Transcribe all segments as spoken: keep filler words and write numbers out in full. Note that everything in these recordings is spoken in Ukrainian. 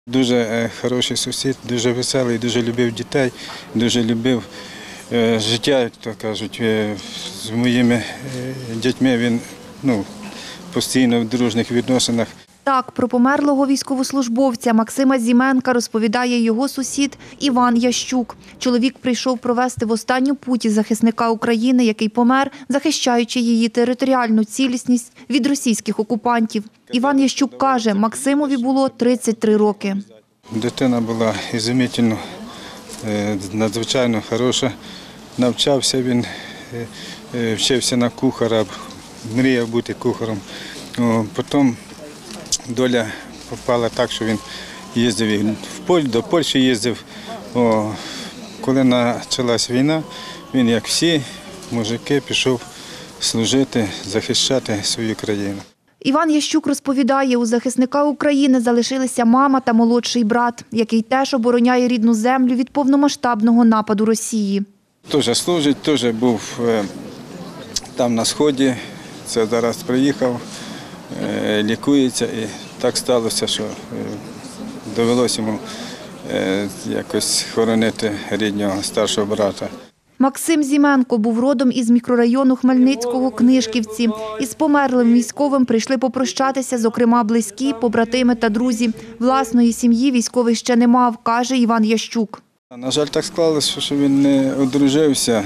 Дуже хороший сусід, дуже веселий, дуже любив дітей, дуже любив життя, як то кажуть. З моїми дітьми він ну, постійно в дружніх відносинах. Так, про померлого військовослужбовця Максима Зіменка розповідає його сусід Іван Ящук. Чоловік прийшов провести в останню путь захисника України, який помер, захищаючи її територіальну цілісність від російських окупантів. Іван Ящук каже, Максимові було тридцять три роки. Дитина була ізумітельно, надзвичайно хороша. Навчався він, вчився на кухара, мріяв бути кухарем. Потім доля попала так, що він їздив до Польщі їздив. О, коли почалась війна, він, як всі мужики, пішов служити, захищати свою країну. Іван Ящук розповідає, у захисника України залишилися мама та молодший брат, який теж обороняє рідну землю від повномасштабного нападу Росії. Теж служить, теж був там на Сході, це зараз приїхав, лікується, і так сталося, що довелося йому якось хоронити рідного старшого брата. Максим Зіменко був родом із мікрорайону Хмельницького Книжківці. Із померлим військовим прийшли попрощатися, зокрема, близькі, побратими та друзі. Власної сім'ї військовий ще не мав, каже Іван Ящук. На жаль, так склалося, що він не одружився,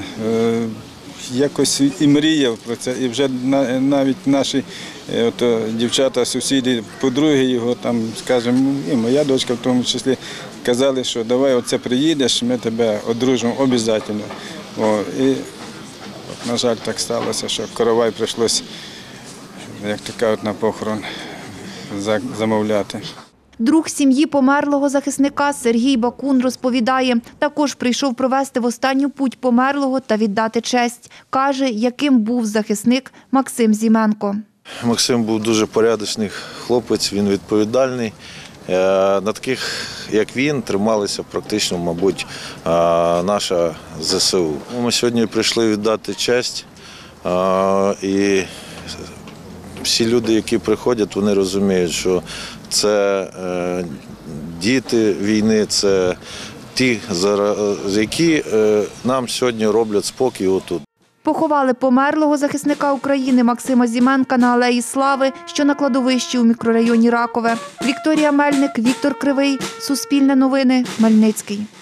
якось і мріяв про це. І вже навіть наші ото, дівчата, сусіди, подруги його, там, скажімо, і моя дочка в тому числі, казали, що давай оце приїдеш, ми тебе одружимо обов'язково. О, і, на жаль, так сталося, що коровай прийшлося, як то кажуть, на похорон замовляти. Друг сім'ї померлого захисника Сергій Бакун розповідає, також прийшов провести в останню путь померлого та віддати честь. Каже, яким був захисник Максим Зіменко. Максим був дуже порядочний хлопець, він відповідальний. На таких, як він, трималися практично, мабуть, наша зе се у. Ми сьогодні прийшли віддати честь, і всі люди, які приходять, вони розуміють, що це діти війни, це ті, які нам сьогодні роблять спокій отут. Поховали померлого захисника України Максима Зіменка на Алеї Слави, що на кладовищі у мікрорайоні Ракове. Вікторія Мельник, Віктор Кривий, Суспільне новини, Хмельницький.